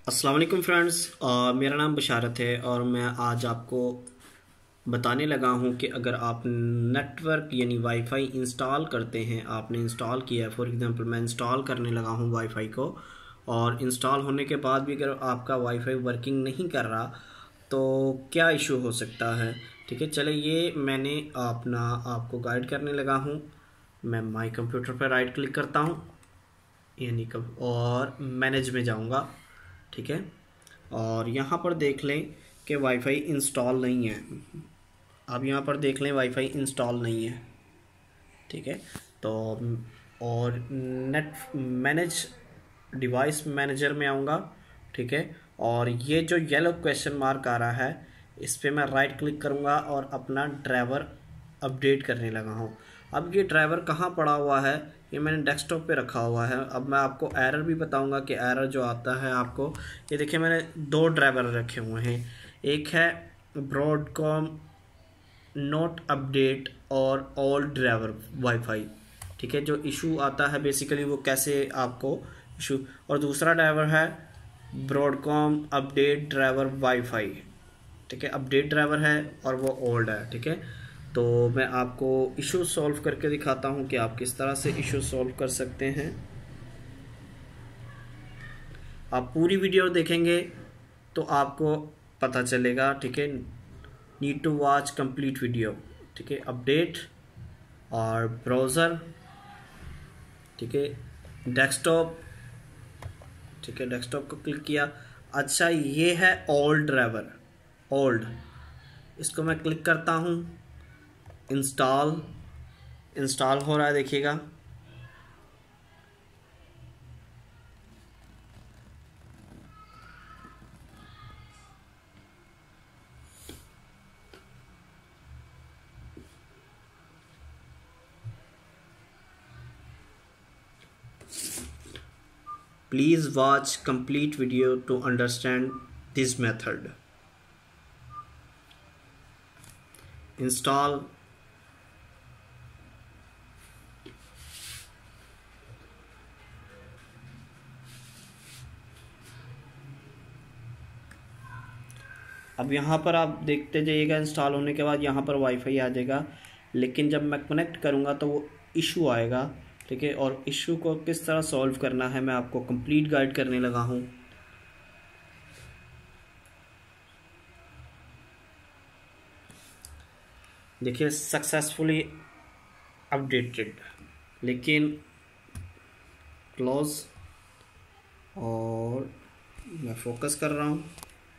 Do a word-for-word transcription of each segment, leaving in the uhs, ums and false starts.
अस्सलाम वालेकुम फ्रेंड्स। अ, मेरा नाम बशारत है और मैं आज आपको बताने लगा हूं कि अगर आप नेटवर्क यानी वाईफाई इंस्टॉल करते हैं, आपने इंस्टॉल किया है, फॉर एग्जांपल मैं इंस्टॉल करने लगा हूं वाईफाई को, और इंस्टॉल होने के बाद भी अगर आपका वाईफाई वर्किंग नहीं कर रहा तो क्या इशू हो सकता है। ठीक है, चले ये मैंने अपना आपको गाइड करने लगा हूँ। मैं माई कंप्यूटर पर राइट क्लिक करता हूँ यानी कब और मैनेज में जाऊंगा। ठीक है, और यहाँ पर देख लें कि वाईफाई इंस्टॉल नहीं है। अब यहाँ पर देख लें वाईफाई इंस्टॉल नहीं है। ठीक है, तो और नेट मैनेज डिवाइस मैनेजर में आऊँगा। ठीक है, और ये जो येलो क्वेश्चन मार्क आ रहा है इस पर मैं राइट क्लिक करूँगा और अपना ड्राइवर अपडेट करने लगा हूँ। अब ये ड्राइवर कहाँ पड़ा हुआ है, ये मैंने डेस्कटॉप पे रखा हुआ है। अब मैं आपको एरर भी बताऊंगा कि एरर जो आता है आपको, ये देखिए मैंने दो ड्राइवर रखे हुए हैं। एक है ब्रॉडकॉम नोट अपडेट और ऑल ड्राइवर वाईफाई। ठीक है, जो इशू आता है बेसिकली वो कैसे आपको इशू, और दूसरा ड्राइवर है ब्रॉडकॉम अपडेट ड्राइवर वाईफाई। ठीक है, अपडेट ड्राइवर है और वो ओल्ड है। ठीक है, तो मैं आपको इशू सॉल्व करके दिखाता हूं कि आप किस तरह से इशू सॉल्व कर सकते हैं। आप पूरी वीडियो देखेंगे तो आपको पता चलेगा। ठीक है, need to watch complete video. ठीक है, अपडेट और ब्राउज़र। ठीक है, डेस्कटॉप। ठीक है, डेस्कटॉप को क्लिक किया। अच्छा, ये है ओल्ड ड्राइवर, ओल्ड। इसको मैं क्लिक करता हूँ, इंस्टॉल इंस्टॉल हो रहा है, देखिएगा। Please watch complete video to understand this method. Install. अब यहाँ पर आप देखते जाइएगा, इंस्टॉल होने के बाद यहाँ पर वाईफाई आ जाएगा, लेकिन जब मैं कनेक्ट करूँगा तो वो इशू आएगा। ठीक है, और इशू को किस तरह सॉल्व करना है मैं आपको कंप्लीट गाइड करने लगा हूँ। देखिए सक्सेसफुली अपडेटेड, लेकिन क्लोज, और मैं फोकस कर रहा हूँ।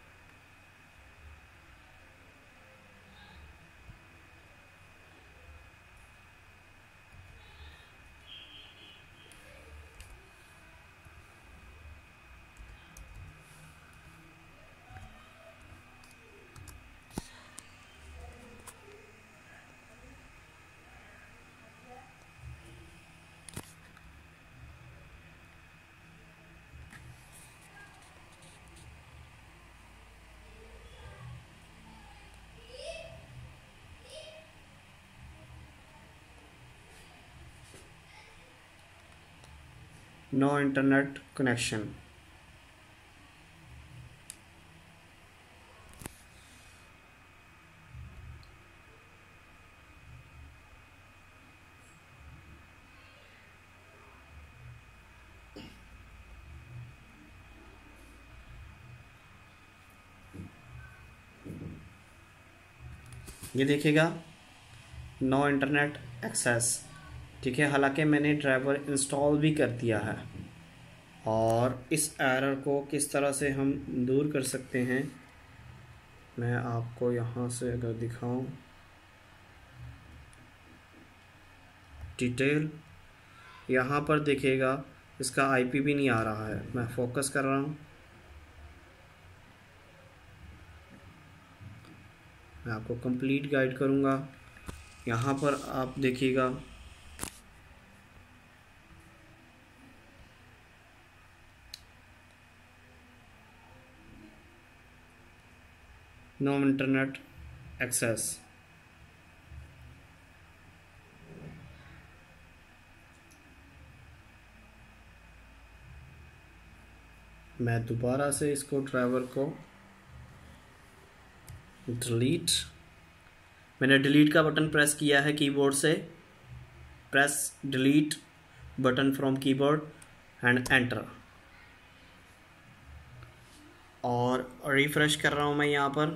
No internet connection. ये देखिएगा, नो इंटरनेट एक्सेस। ठीक है, हालांकि मैंने ड्राइवर इंस्टॉल भी कर दिया है। और इस एरर को किस तरह से हम दूर कर सकते हैं मैं आपको यहाँ से अगर दिखाऊं, डिटेल, यहाँ पर देखिएगा इसका आईपी भी नहीं आ रहा है। मैं फोकस कर रहा हूँ, मैं आपको कंप्लीट गाइड करूँगा। यहाँ पर आप देखिएगा, नो इंटरनेट एक्सेस। मैं दोबारा से इसको ड्राइवर को डिलीट, मैंने डिलीट का बटन प्रेस किया है कीबोर्ड से, press delete button from keyboard and enter, और रिफ्रेश कर रहा हूँ मैं यहाँ पर,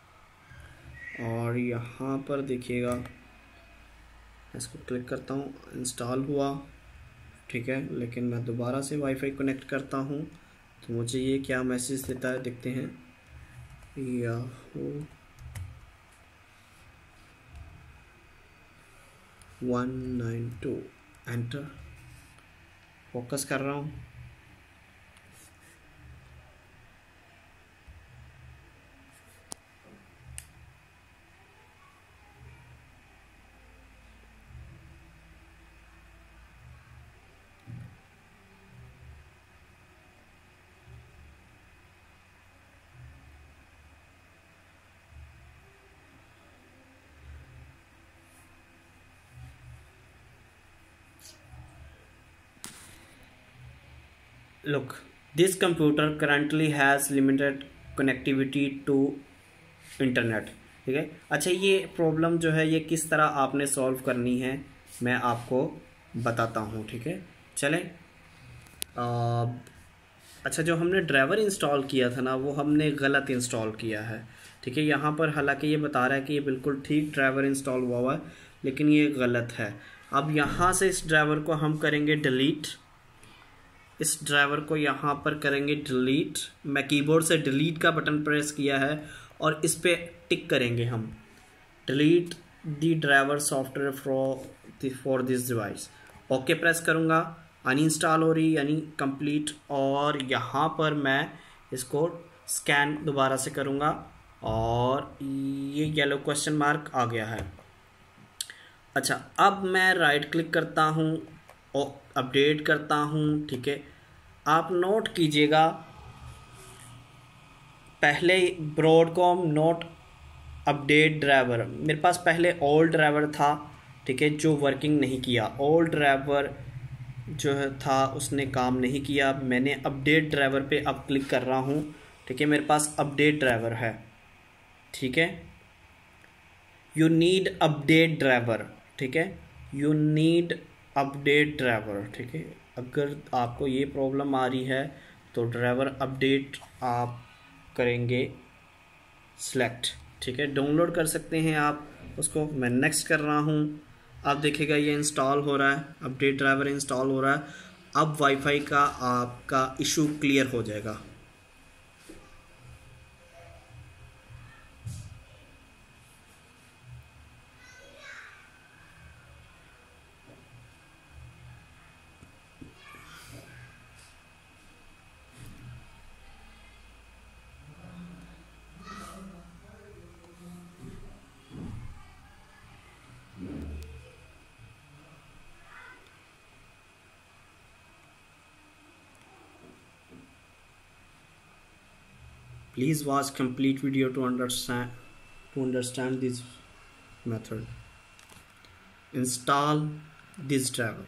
और यहाँ पर देखिएगा इसको क्लिक करता हूँ, इंस्टॉल हुआ, ठीक है। लेकिन मैं दोबारा से वाईफाई कनेक्ट करता हूँ तो मुझे ये क्या मैसेज देता है, देखते हैं। Yahoo one nine two, enter, focus कर रहा हूँ। Look, this computer currently has limited connectivity to internet, ठीक है। अच्छा, ये प्रॉब्लम जो है ये किस तरह आपने सॉल्व करनी है मैं आपको बताता हूँ, ठीक है। चलें, अच्छा, जो हमने ड्राइवर इंस्टॉल किया था ना वो हमने गलत इंस्टॉल किया है, ठीक है। यहाँ पर हालांकि ये बता रहा है कि ये बिल्कुल ठीक ड्राइवर इंस्टॉल हुआ हुआ है, लेकिन ये गलत है। अब यहाँ से इस ड्राइवर को हम करेंगे डिलीट, इस ड्राइवर को यहाँ पर करेंगे डिलीट। मैं कीबोर्ड से डिलीट का बटन प्रेस किया है और इस पे टिक करेंगे हम, delete the driver software for for this device. Okay press करूँगा, अनइंस्टॉल हो रही यानी कंप्लीट, और यहाँ पर मैं इसको स्कैन दोबारा से करूँगा और ये येलो क्वेश्चन मार्क आ गया है। अच्छा, अब मैं राइट क्लिक करता हूँ और अपडेट करता हूँ, ठीक है। आप नोट कीजिएगा, पहले ब्रॉडकॉम नोट अपडेट ड्राइवर, मेरे पास पहले ओल्ड ड्राइवर था, ठीक है, जो वर्किंग नहीं किया। ओल्ड ड्राइवर जो है था उसने काम नहीं किया। मैंने अपडेट ड्राइवर पे अब क्लिक कर रहा हूँ, ठीक है, मेरे पास अपडेट ड्राइवर है, ठीक है। यू नीड अपडेट ड्राइवर, ठीक है, यू नीड अपडेट ड्राइवर, ठीक है। अगर आपको ये प्रॉब्लम आ रही है तो ड्राइवर अपडेट आप करेंगे सिलेक्ट, ठीक है। डाउनलोड कर सकते हैं आप उसको। मैं नेक्स्ट कर रहा हूँ, अब देखिएगा ये इंस्टॉल हो रहा है, अपडेट ड्राइवर इंस्टॉल हो रहा है। अब वाईफाई का आपका इशू क्लियर हो जाएगा। Please watch complete video to understand to understand this method. Install this driver.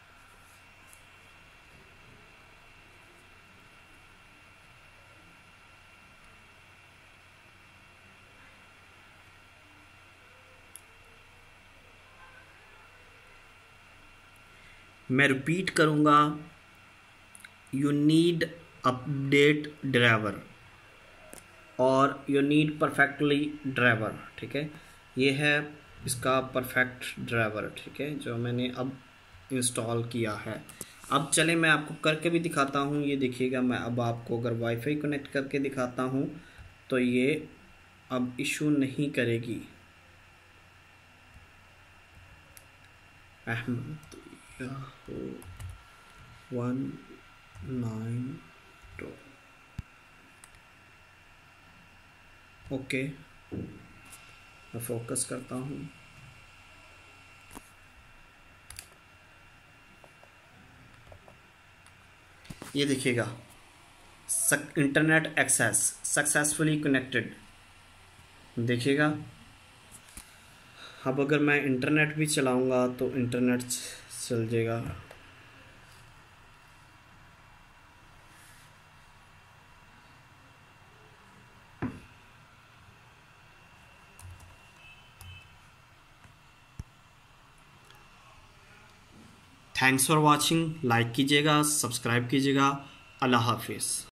मैं रिपीट करूँगा, यू नीड अपडेट ड्राइवर और यू नीड परफेक्टली ड्राइवर, ठीक है। ये है इसका परफेक्ट ड्राइवर, ठीक है, जो मैंने अब इंस्टॉल किया है। अब चले मैं आपको करके भी दिखाता हूँ। ये देखिएगा, मैं अब आपको अगर वाईफाई कनेक्ट करके दिखाता हूँ तो ये अब इशू नहीं करेगी। Ahmad one nine two, okay, मैं फोकस करता हूँ। ये देखिएगा, इंटरनेट एक्सेस सक्सेसफुली कनेक्टेड, देखिएगा। अब अगर मैं इंटरनेट भी चलाऊँगा तो इंटरनेट चल जाएगा। Thanks for watching. लाइक कीजिएगा, सब्सक्राइब कीजिएगा। अल्लाह हाफिज़।